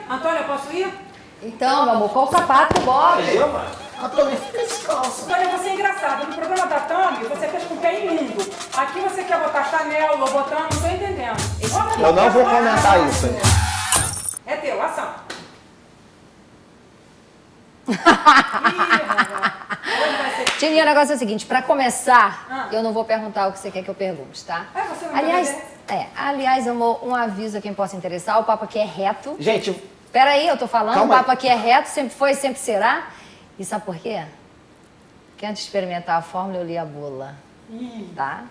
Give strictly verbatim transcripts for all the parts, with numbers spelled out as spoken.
Antônia, eu posso ir? Então, meu amor, qual o sapato, bota? Eu, mano? Antônia, fica descalço. Antônia, você é engraçado. No programa da Thumb, você fez com o pé imundo. Aqui você quer botar Chanel, Louboutin, não tô entendendo. Eu não vou comentar isso. É teu, ação. Tininha, o negócio é o seguinte, pra começar, Ah. eu não vou perguntar o que você quer que eu pergunte, tá? É, você não aliás, vai é, aliás, amor, um aviso a quem possa interessar, o papo aqui é reto. Gente, Peraí, eu tô falando, Calma o papo aí. aqui é reto, sempre foi, sempre será. E sabe por quê? Porque antes de experimentar a fórmula, eu li a bula. Ih. Tá?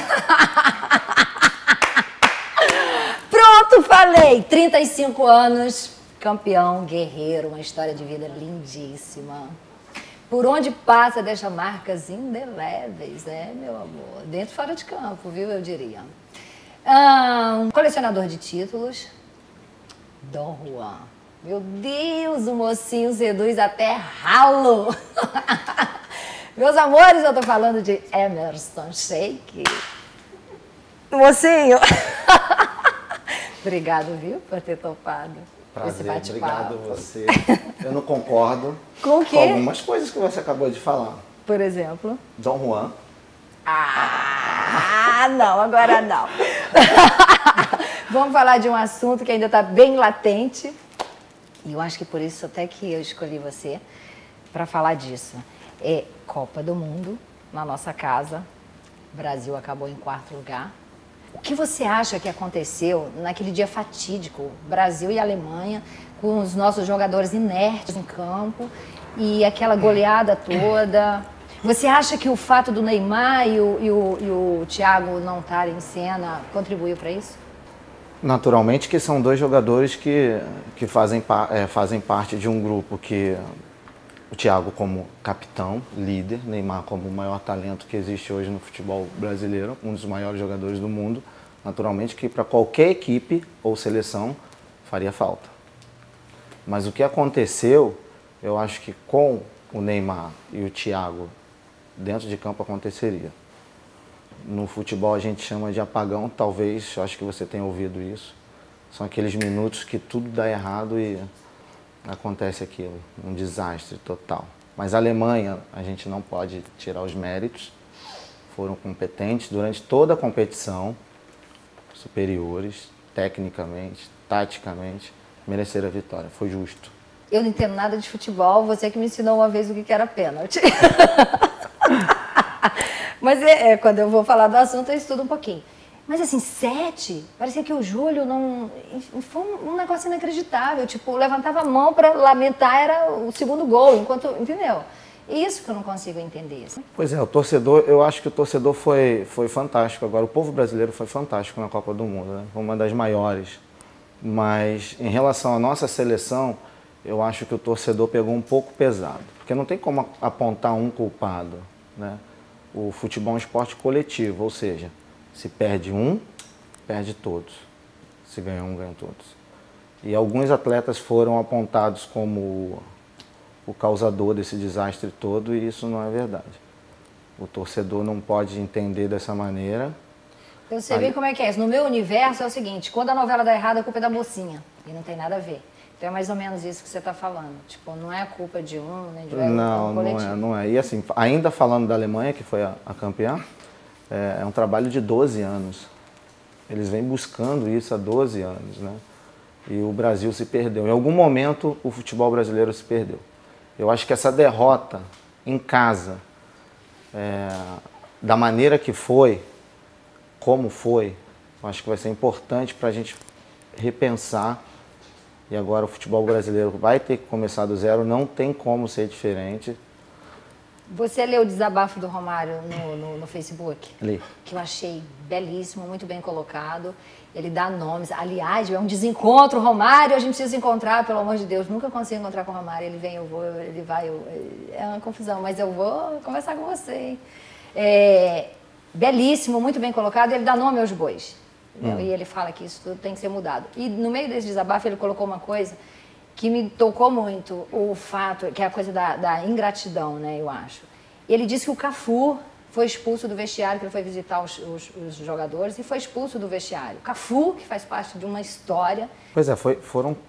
Pronto, falei! trinta e cinco anos, campeão, guerreiro, uma história de vida lindíssima. Por onde passa, deixa marcas indeléveis, né, meu amor? Dentro e fora de campo, viu, eu diria. Ah, um colecionador de títulos, Dom Juan. Meu Deus, o mocinho seduz até ralo. Meus amores, eu tô falando de Emerson Sheik. Mocinho. Obrigado, viu, por ter topado. Esse prazer, bate-papo. obrigado você. Eu não concordo Com o quê? com algumas coisas que você acabou de falar. Por exemplo? Dom Juan. Ah, não, agora não. Vamos falar de um assunto que ainda está bem latente. E eu acho que por isso até que eu escolhi você para falar disso. É Copa do Mundo na nossa casa. O Brasil acabou em quarto lugar. O que você acha que aconteceu naquele dia fatídico, Brasil e Alemanha, com os nossos jogadores inertes em campo e aquela goleada toda? Você acha que o fato do Neymar e o, e o, e o Thiago não estarem em cena contribuiu para isso? Naturalmente que são dois jogadores que, que fazem, é, fazem parte de um grupo que o Thiago como capitão, líder, Neymar como o maior talento que existe hoje no futebol brasileiro, um dos maiores jogadores do mundo, naturalmente que para qualquer equipe ou seleção faria falta. Mas o que aconteceu, eu acho que com o Neymar e o Thiago dentro de campo aconteceria. No futebol a gente chama de apagão, talvez, acho que você tenha ouvido isso. São aqueles minutos que tudo dá errado e acontece aquilo, um desastre total. Mas a Alemanha, a gente não pode tirar os méritos, foram competentes durante toda a competição, superiores, tecnicamente, taticamente, mereceram a vitória, foi justo. Eu não entendo nada de futebol, você que me ensinou uma vez o que era pênalti. Mas é, é, quando eu vou falar do assunto, eu estudo um pouquinho. Mas assim, sete, parecia que o Júlio não... Foi um, um negócio inacreditável. Tipo, levantava a mão para lamentar, era o segundo gol, enquanto... Entendeu? Isso que eu não consigo entender. Assim. Pois é, o torcedor, eu acho que o torcedor foi, foi fantástico. Agora, o povo brasileiro foi fantástico na Copa do Mundo, né? Foi uma das maiores. Mas, em relação à nossa seleção, eu acho que o torcedor pegou um pouco pesado. Porque não tem como apontar um culpado, né? O futebol é um esporte coletivo, ou seja, se perde um, perde todos. Se ganha um, ganha todos. E alguns atletas foram apontados como o causador desse desastre todo e isso não é verdade. O torcedor não pode entender dessa maneira. Eu sei bem como é que é isso. No meu universo é o seguinte, quando a novela dá errado, a culpa é da mocinha. E não tem nada a ver. Então é mais ou menos isso que você está falando. Tipo, não é a culpa de um, nem de outro, Não, é um não coletivo. é, não é. E assim, ainda falando da Alemanha, que foi a, a campeã, é, é um trabalho de doze anos. Eles vêm buscando isso há doze anos, né? E o Brasil se perdeu. Em algum momento, o futebol brasileiro se perdeu. Eu acho que essa derrota em casa, é, da maneira que foi, como foi, eu acho que vai ser importante para a gente repensar. E agora o futebol brasileiro vai ter que começar do zero, não tem como ser diferente. Você leu o desabafo do Romário no, no, no Facebook? Li. Que eu achei belíssimo, muito bem colocado. Ele dá nomes. Aliás, é um desencontro, Romário, a gente precisa se encontrar, pelo amor de Deus. Nunca consigo encontrar com o Romário. Ele vem, eu vou, ele vai, eu, é uma confusão, mas eu vou conversar com você. Hein? É, belíssimo, muito bem colocado. Ele dá nome aos bois. Hum. E ele fala que isso tudo tem que ser mudado. E no meio desse desabafo ele colocou uma coisa que me tocou muito, o fato, que é a coisa da, da ingratidão, né, eu acho. Ele disse que o Cafu foi expulso do vestiário, que ele foi visitar os, os, os jogadores e foi expulso do vestiário. O Cafu, que faz parte de uma história... Pois é, foi, foram co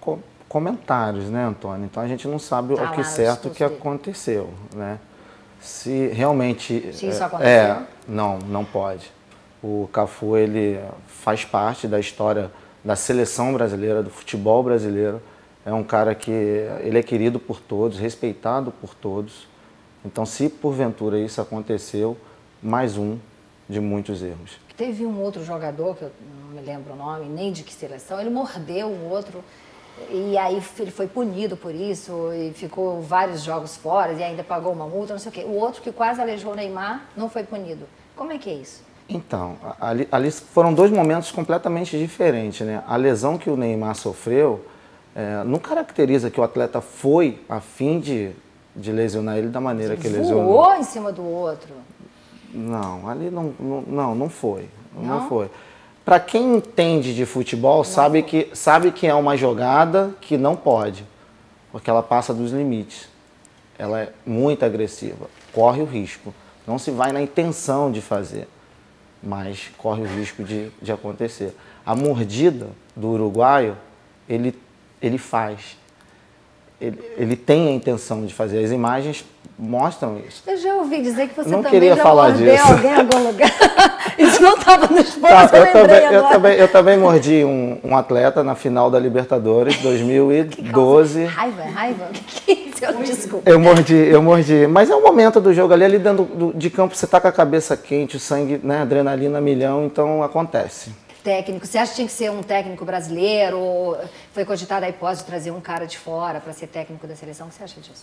comentários, né, Antônio? Então a gente não sabe Tá o que lá no certo que discurso dele. aconteceu, né? Se realmente... Se isso é, aconteceu? É, não, não pode. O Cafu, ele faz parte da história da seleção brasileira, do futebol brasileiro. É um cara que ele é querido por todos, respeitado por todos. Então, se porventura isso aconteceu, mais um de muitos erros. Teve um outro jogador, que eu não me lembro o nome, nem de que seleção, ele mordeu o outro e aí ele foi punido por isso e ficou vários jogos fora e ainda pagou uma multa, não sei o quê. O outro que quase aleijou o Neymar não foi punido. Como é que é isso? Então, ali, ali foram dois momentos completamente diferentes, né? A lesão que o Neymar sofreu é, não caracteriza que o atleta foi a fim de, de lesionar ele da maneira que Voou lesionou. Voou em cima do outro? Não, ali não, não, não, não foi. Não, não foi. Para quem entende de futebol, sabe que, sabe que é uma jogada que não pode, porque ela passa dos limites. Ela é muito agressiva, corre o risco. Não se vai na intenção de fazer, mas corre o risco de, de acontecer. A mordida do uruguaio, ele, ele faz. Ele, ele tem a intenção de fazer. As imagens mostram isso. Eu já ouvi dizer que você não também queria já falar mordeu disso. alguém em algum lugar. Isso não estava no esporte, Tá, eu eu, lembrei também, eu, agora. também, eu também mordi um, um atleta na final da Libertadores dois mil e doze. Raiva, raiva? O que é isso? Desculpa. Eu mordi, eu mordi. Mas é um momento do jogo ali, ali dentro do, de campo, você tá com a cabeça quente, o sangue, né, adrenalina a milhão, então acontece. Técnico, você acha que tinha que ser um técnico brasileiro? Ou foi cogitada a hipótese de trazer um cara de fora para ser técnico da seleção? O que você acha disso?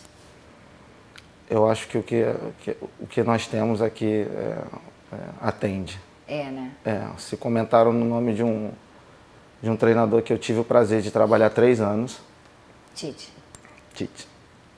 Eu acho que o que, que, o que nós temos aqui é, é, atende. É, né? É, se comentaram no nome de um, de um treinador que eu tive o prazer de trabalhar três anos. Tite. Tite.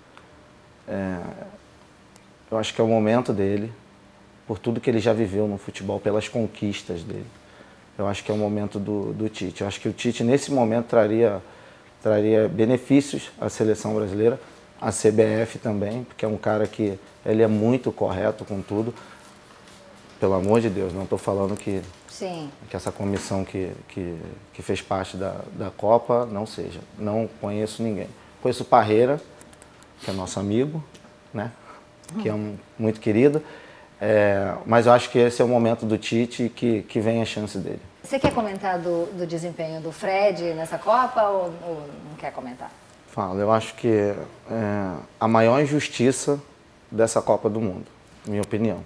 É, eu acho que é o momento dele, por tudo que ele já viveu no futebol, pelas conquistas dele. Eu acho que é o momento do, do Tite. Eu acho que o Tite, nesse momento, traria, traria benefícios à seleção brasileira, à C B F também, porque é um cara que ele é muito correto com tudo. Pelo amor de Deus, não estou falando que, Sim. que essa comissão que, que, que fez parte da, da Copa não seja. Não conheço ninguém. Conheço o Parreira, que é nosso amigo, né? Que é um, muito querido. É, mas eu acho que esse é o momento do Tite e que, que vem a chance dele. Você quer comentar do, do desempenho do Fred nessa Copa ou, ou não quer comentar? Falo, eu acho que é a maior injustiça dessa Copa do Mundo, minha opinião.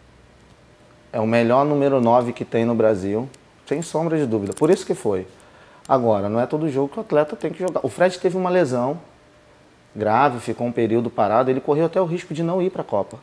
É o melhor número nove que tem no Brasil, sem sombra de dúvida. Por isso que foi. Agora, não é todo jogo que o atleta tem que jogar. O Fred teve uma lesão grave, ficou um período parado, ele correu até o risco de não ir para a Copa.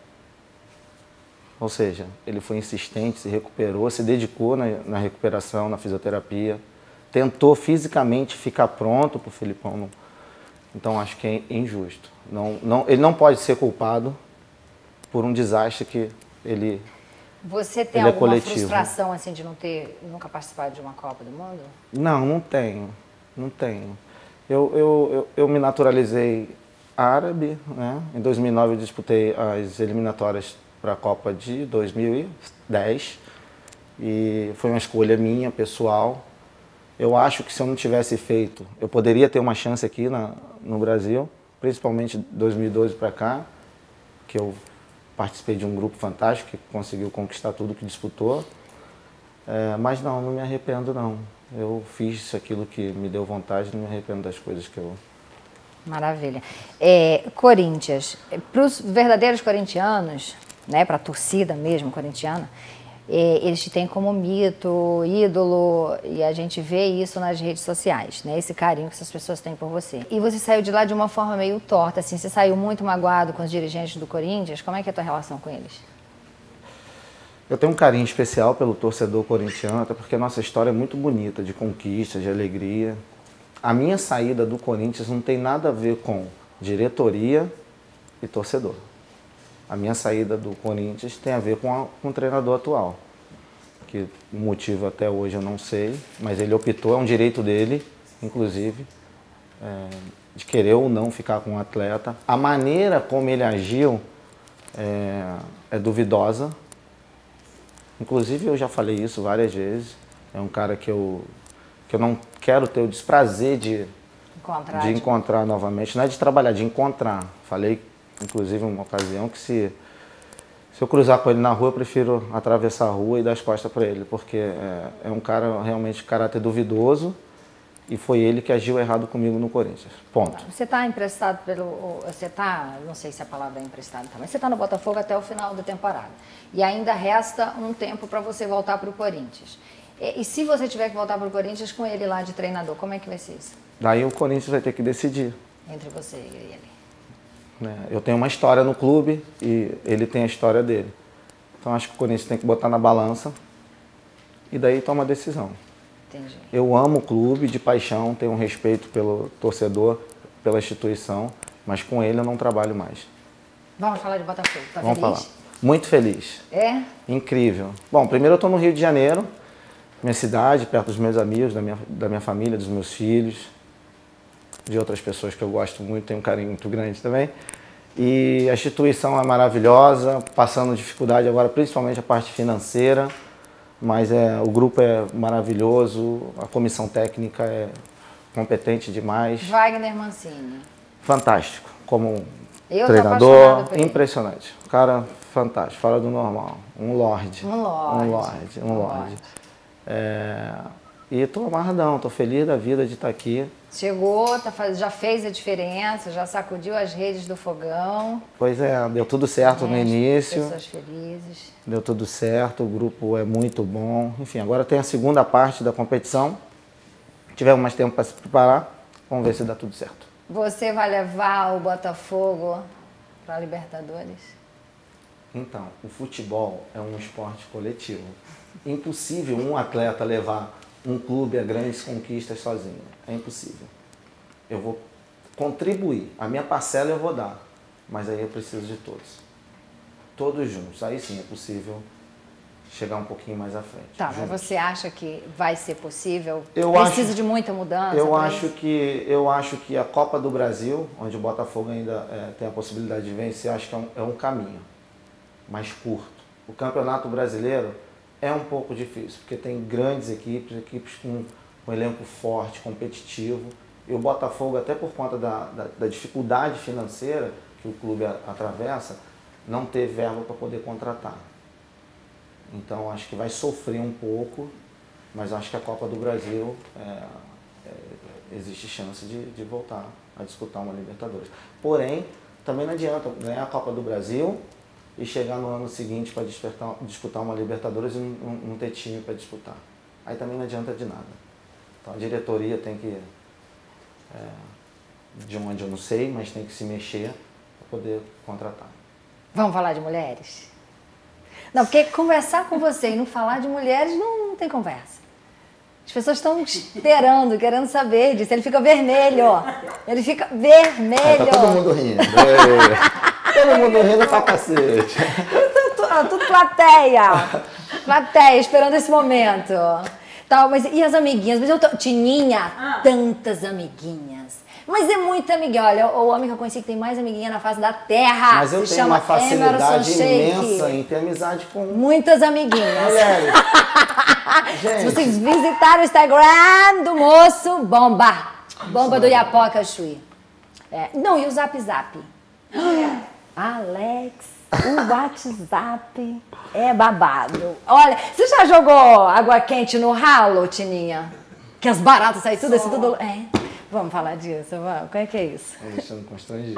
Ou seja, ele foi insistente, se recuperou, se dedicou na, na recuperação, na fisioterapia, tentou fisicamente ficar pronto para o Filipão. Não. Então, acho que é injusto. Não, não, ele não pode ser culpado por um desastre que ele Você tem ele é alguma coletivo. frustração assim, de não ter nunca participado de uma Copa do Mundo? Não, não tenho. Não tenho. Eu, eu, eu, eu me naturalizei árabe, né? Em dois mil e nove eu disputei as eliminatórias para a Copa de dois mil e dez e foi uma escolha minha, pessoal. Eu acho que se eu não tivesse feito, eu poderia ter uma chance aqui na, no Brasil, principalmente de dois mil e doze para cá, que eu participei de um grupo fantástico que conseguiu conquistar tudo que disputou. É, mas não, não me arrependo não. Eu fiz aquilo que me deu vontade, não me arrependo das coisas que eu... Maravilha. É, Corinthians, para os verdadeiros corintianos, né, para a torcida mesmo corintiana, é, eles te têm como mito, ídolo, e a gente vê isso nas redes sociais, né, esse carinho que essas pessoas têm por você. E você saiu de lá de uma forma meio torta, assim, você saiu muito magoado com os dirigentes do Corinthians, como é que é a tua relação com eles? Eu tenho um carinho especial pelo torcedor corintiano, até porque a nossa história é muito bonita, de conquista, de alegria. A minha saída do Corinthians não tem nada a ver com diretoria e torcedor. A minha saída do Corinthians tem a ver com, a, com o treinador atual, que o motivo até hoje eu não sei, mas ele optou, é um direito dele, inclusive, é, de querer ou não ficar com o atleta. A maneira como ele agiu é, é duvidosa. Inclusive, eu já falei isso várias vezes. É um cara que eu, que eu não quero ter o desprazer de, encontrar, de encontrar novamente, não é de trabalhar, de encontrar. Falei, inclusive, em uma ocasião que se, se eu cruzar com ele na rua, eu prefiro atravessar a rua e dar as costas para ele, porque é, é um cara realmente de caráter duvidoso e foi ele que agiu errado comigo no Corinthians. Ponto. Você está emprestado pelo... Você está, não sei se a palavra é emprestado, mas você está no Botafogo até o final da temporada. E ainda resta um tempo para você voltar para o Corinthians. E, e se você tiver que voltar para o Corinthians com ele lá de treinador, como é que vai ser isso? Daí o Corinthians vai ter que decidir. Entre você e ele. Né? Eu tenho uma história no clube e ele tem a história dele. Então acho que o Corinthians tem que botar na balança e daí toma a decisão. Entendi. Eu amo o clube de paixão, tenho um respeito pelo torcedor, pela instituição, mas com ele eu não trabalho mais. Vamos falar de Botafogo, tá Vamos feliz? falar. Muito feliz. É? Incrível. Bom, primeiro eu estou no Rio de Janeiro, minha cidade, perto dos meus amigos, da minha, da minha família, dos meus filhos, de outras pessoas que eu gosto muito, tenho um carinho muito grande também. E a instituição é maravilhosa, passando dificuldade agora, principalmente a parte financeira, mas é, o grupo é maravilhoso, a comissão técnica é competente demais. Wagner Mancini. Fantástico, como Eu treinador, por ele. impressionante. Cara fantástico, fora do normal. Um lorde. Um lorde. Um lorde, um lorde. É, e estou amarradão, estou feliz da vida de estar aqui. Chegou, tá, faz- já fez a diferença, já sacudiu as redes do fogão. Pois é, deu tudo certo no né, início. Pessoas felizes. Deu tudo certo, o grupo é muito bom. Enfim, agora tem a segunda parte da competição. Se tiver mais tempo para se preparar, vamos ver se dá tudo certo. Você vai levar o Botafogo para a Libertadores? Então, o futebol é um esporte coletivo. Impossível um atleta levar um clube a grandes conquistas sozinho. É impossível. Eu vou contribuir. A minha parcela eu vou dar. Mas aí eu preciso de todos. Todos juntos. Aí sim é possível chegar um pouquinho mais à frente. Tá, juntos. mas você acha que vai ser possível? Eu Precisa acho- de muita mudança? Eu pra acho, isso? que, eu acho que a Copa do Brasil, onde o Botafogo ainda é, tem a possibilidade de vencer, acho que é um, é um caminho mais curto. O Campeonato Brasileiro é um pouco difícil, porque tem grandes equipes, equipes com um elenco forte, competitivo. E o Botafogo, até por conta da, da, da dificuldade financeira que o clube a, atravessa, não teve verba para poder contratar. Então acho que vai sofrer um pouco, mas acho que a Copa do Brasil é, é, existe chance de, de voltar a disputar uma Libertadores. Porém, também não adianta ganhar a Copa do Brasil e chegar no ano seguinte para disputar uma Libertadores e não, não ter time para disputar. Aí também não adianta de nada. Então a diretoria tem que, é, de onde eu não sei, mas tem que se mexer para poder contratar. Vamos falar de mulheres? Não, porque conversar com você e não falar de mulheres não, não tem conversa. As pessoas estão esperando, querendo saber disso. Ele fica vermelho. Ele fica vermelho. Aí tá todo mundo rindo. É. Todo mundo rindo pra cacete. Tudo, tudo plateia. Plateia, esperando esse momento. Tal, mas e as amiguinhas? Mas eu tô... Tininha, Ah. tantas amiguinhas. Mas é muita amiguinha. Olha, o homem que eu conheci que tem mais amiguinha na face da terra. Mas eu se tenho chama uma facilidade Emerson Sheik. imensa em ter amizade com Muitas amiguinhas. mulheres. Se Gente, vocês visitarem o Instagram do moço, bomba. Bomba do Iapoca Chuí. É, não, e o Zap Zap? Alex, o WhatsApp é babado. Olha, você já jogou água quente no ralo, Tininha? Que as baratas saem tudo, assim, tudo... É. Vamos falar disso, vamos. Como é que é isso? me deixando constrangido.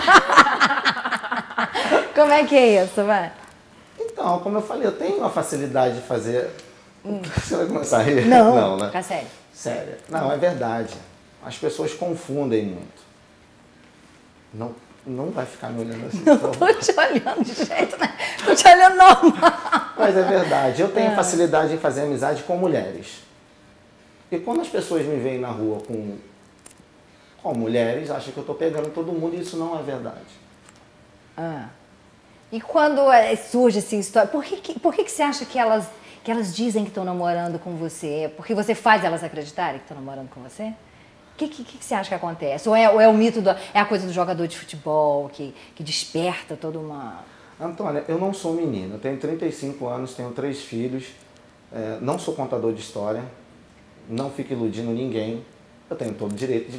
Como é que é isso, vai? Então, como eu falei, eu tenho uma facilidade de fazer... Você vai começar a rir? Não, Não, né? fica sério. Sério. Não, é verdade. As pessoas confundem muito. Não, não vai ficar me olhando assim. Não por tô favor. te olhando de jeito, né? Tô te olhando normal. Mas é verdade. Eu tenho facilidade em fazer amizade com mulheres. E quando as pessoas me veem na rua com, com mulheres, acham que eu estou pegando todo mundo e isso não é verdade. Ah. E quando é, surge assim história, por que, que, por que, que você acha que elas, que elas dizem que estão namorando com você? Porque você faz elas acreditarem que estão namorando com você? O que, que, que você acha que acontece? Ou é, ou é o mito, do, é a coisa do jogador de futebol que, que desperta toda uma... Antônia, eu não sou menino, eu tenho trinta e cinco anos, tenho três filhos, é, não sou contador de história, não fico iludindo ninguém, eu tenho todo o direito de me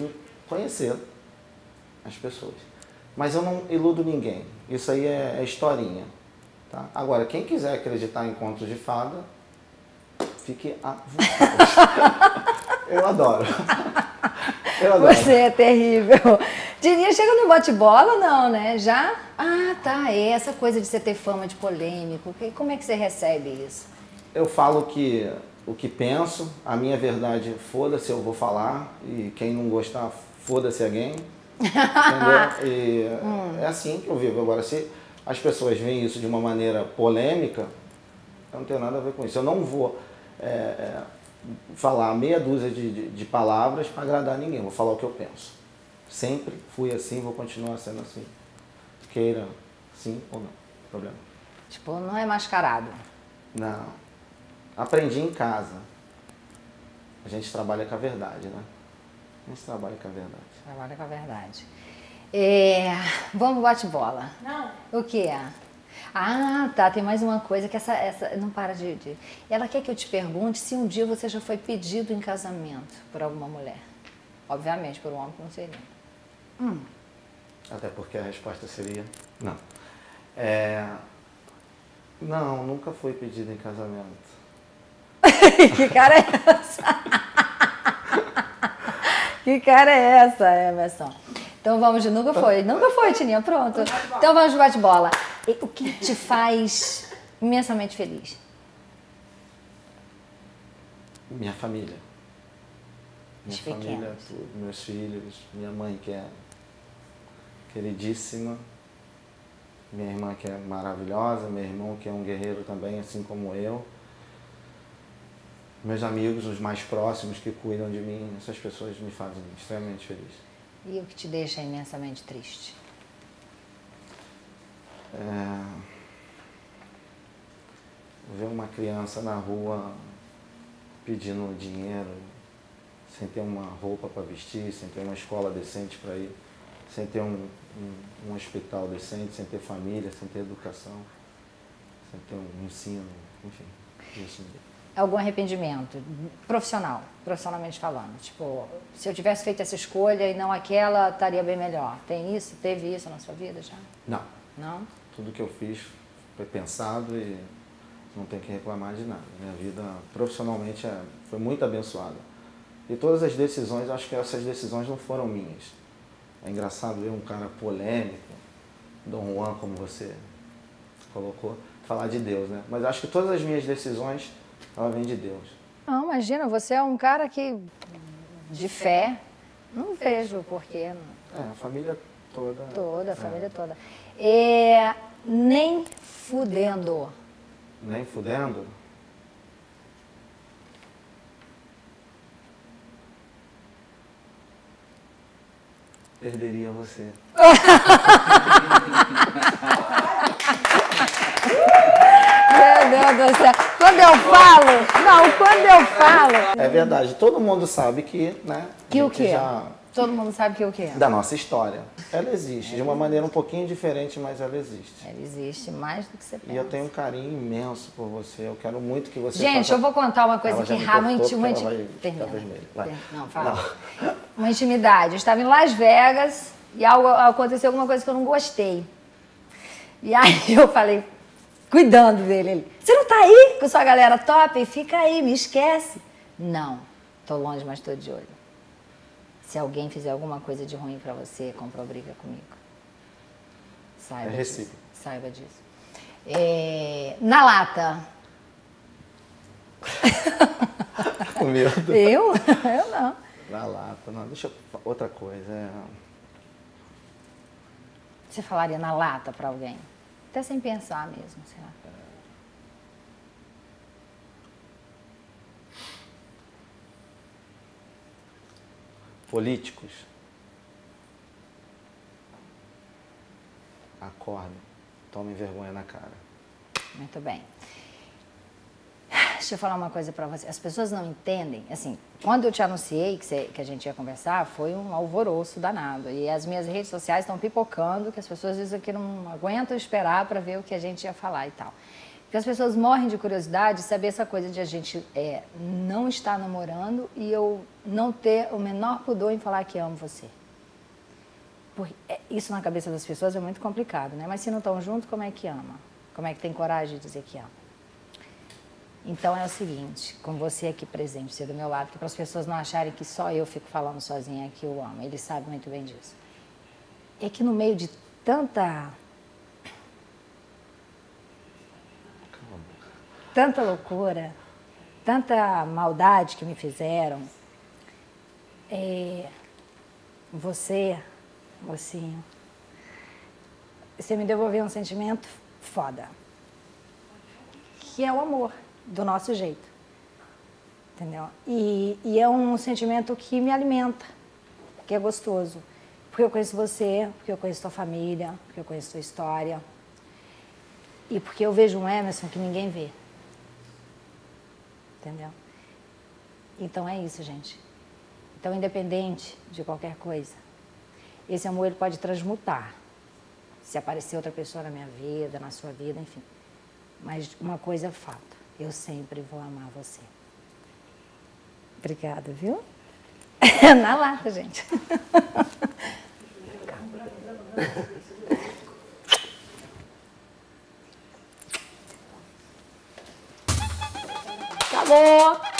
conhecer as pessoas. Mas eu não iludo ninguém. Isso aí é, é historinha. Tá? Agora, quem quiser acreditar em contos de fada, fique à vontade. Eu adoro. Eu adoro. Você é terrível. Diria, chega no bate-bola, não, né? Já? Ah, tá. É essa coisa de você ter fama de polêmico. Como é que você recebe isso? Eu falo que o que penso, a minha verdade, foda-se, eu vou falar. E quem não gostar, foda-se alguém. Entendeu? E hum. É assim que eu vivo. Agora, se as pessoas veem isso de uma maneira polêmica, eu não tenho nada a ver com isso. Eu não vou é, é, falar meia dúzia de, de, de palavras para agradar ninguém. Eu vou falar o que eu penso. Sempre fui assim, vou continuar sendo assim. Queira sim ou não. Problema. Tipo, não é mascarado. Não. Aprendi em casa. A gente trabalha com a verdade, né? A gente trabalha com a verdade. Trabalha com a verdade. É, vamos bate-bola. Não. O que é? Ah, tá. Tem mais uma coisa que essa, essa não para de, de... Ela quer que eu te pergunte se um dia você já foi pedido em casamento por alguma mulher. Obviamente, por um homem que não seria. Hum. Até porque a resposta seria não. É... Não, nunca fui pedido em casamento. Que cara é essa? Que cara é essa, Emerson? Então vamos de nunca foi. Nunca foi, Tininha, pronto. Então vamos de bate-bola. O que te faz imensamente feliz? Minha família. Minha Os família, pequenos. tudo, meus filhos, minha mãe que é queridíssima, minha irmã que é maravilhosa, meu irmão que é um guerreiro também, assim como eu. Meus amigos, os mais próximos que cuidam de mim, essas pessoas me fazem extremamente feliz. E o que te deixa imensamente triste? É... Ver uma criança na rua pedindo dinheiro, sem ter uma roupa para vestir, sem ter uma escola decente para ir, sem ter um, um, um hospital decente, sem ter família, sem ter educação, sem ter um ensino, enfim, isso mesmo. Algum arrependimento profissional, profissionalmente falando? Tipo, se eu tivesse feito essa escolha e não aquela, estaria bem melhor. Tem isso? Teve isso na sua vida já? Não. Não? Tudo que eu fiz foi pensado e não tenho que reclamar de nada. Minha vida profissionalmente é, foi muito abençoada. E todas as decisões, acho que essas decisões não foram minhas. É engraçado ver um cara polêmico, Dom Juan, como você colocou, falar de Deus, né? Mas acho que todas as minhas decisões, ela vem de Deus. Não, imagina, você é um cara que, de fé, não vejo o porquê. É, a família toda. Toda, a é. família toda. É, nem fudendo. Nem fudendo? Perderia você. Meu Deus do céu. Quando eu falo, não, quando eu falo... É verdade, todo mundo sabe que, né? Que o gente quê? já- Todo mundo sabe que o quê? Da nossa história. Ela existe, de uma maneira um pouquinho diferente, mas ela existe. Ela existe mais do que você pensa. E eu tenho um carinho imenso por você, eu quero muito que você Gente, faça... eu vou contar uma coisa Ela já que me realmente... cortou Uma porque ela inti- vai Termina. ficar vermelha. Vai. Não, fala. Uma intimidade. Eu estava em Las Vegas e algo, aconteceu alguma coisa que eu não gostei. E aí eu falei, cuidando dele, ele, você não tá aí com sua galera top? Fica aí, me esquece. Não, tô longe, mas tô de olho. Se alguém fizer alguma coisa de ruim pra você, comprou briga comigo. Saiba É disso. recíproco. Saiba disso. É, na lata. Com medo. Eu? Eu não. Na lata, não, deixa eu... Outra coisa, é... Você falaria na lata pra alguém? Até sem pensar mesmo, sei lá. Políticos. Acordem, tomem vergonha na cara. Muito bem. Deixa eu falar uma coisa pra você. As pessoas não entendem, assim, quando eu te anunciei que, você, que a gente ia conversar, foi um alvoroço danado. E as minhas redes sociais estão pipocando, que as pessoas dizem que não aguentam esperar para ver o que a gente ia falar e tal. Porque as pessoas morrem de curiosidade de saber essa coisa de a gente é, não estar namorando e eu não ter o menor pudor em falar que amo você. Porque isso na cabeça das pessoas é muito complicado, né? Mas se não estão juntos, como é que ama? Como é que tem coragem de dizer que ama? Então é o seguinte, com você aqui presente, você do meu lado, que para as pessoas não acharem que só eu fico falando sozinha que eu amo, eles sabem muito bem disso. É que no meio de tanta... tanta loucura, tanta maldade que me fizeram, é, você, mocinho, você me devolveu um sentimento foda, que é o amor, do nosso jeito, entendeu? E, e é um sentimento que me alimenta, que é gostoso, porque eu conheço você, porque eu conheço tua família, porque eu conheço tua história, e porque eu vejo um Emerson que ninguém vê. Entendeu? Então é isso, gente. Então, independente de qualquer coisa, esse amor ele pode transmutar. Se aparecer outra pessoa na minha vida, na sua vida, enfim. Mas uma coisa é fato, eu sempre vou amar você. Obrigada, viu? Na lata, gente. Acabou!